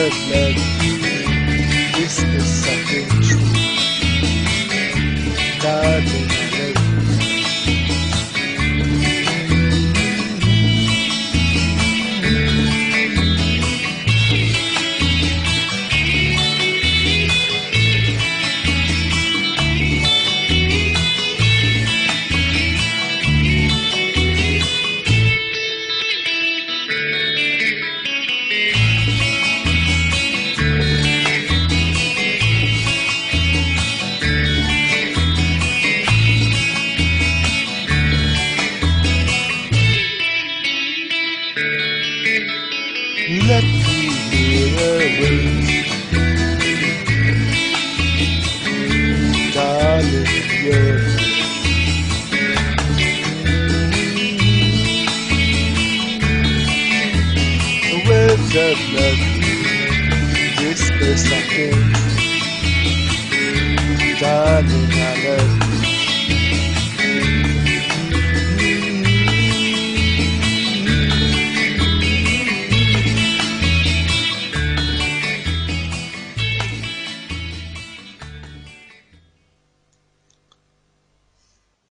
of love whisper something true. Darling, I love let me hear a word, darling, you're the words of love whisper something